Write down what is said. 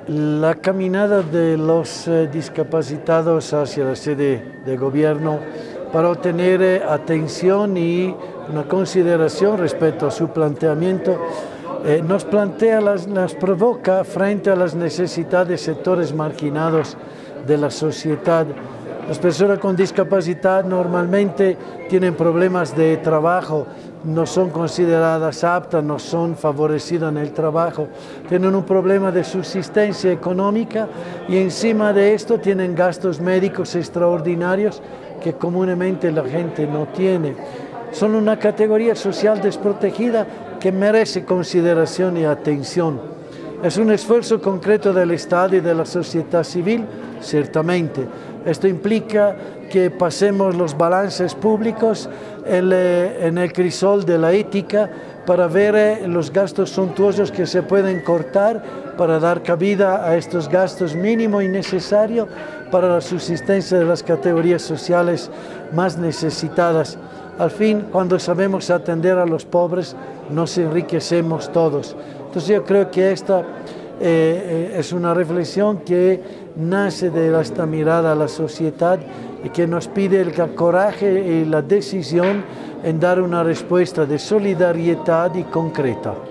La caminada de los discapacitados hacia la sede de gobierno para obtener atención y una consideración respecto a su planteamiento nos provoca frente a las necesidades de sectores marginados de la sociedad. Las personas con discapacidad normalmente tienen problemas de trabajo, no son consideradas aptas, no son favorecidas en el trabajo, tienen un problema de subsistencia económica y encima de esto tienen gastos médicos extraordinarios que comúnmente la gente no tiene. Son una categoría social desprotegida que merece consideración y atención. Es un esfuerzo concreto del Estado y de la sociedad civil, ciertamente. Esto implica que pasemos los balances públicos en el crisol de la ética para ver los gastos suntuosos que se pueden cortar para dar cabida a estos gastos mínimos y necesarios para la subsistencia de las categorías sociales más necesitadas. Al fin, cuando sabemos atender a los pobres, nos enriquecemos todos. Entonces yo creo que esta es una reflexión que nace de esta mirada a la sociedad y que nos pide el coraje y la decisión en dar una respuesta de solidaridad y concreta.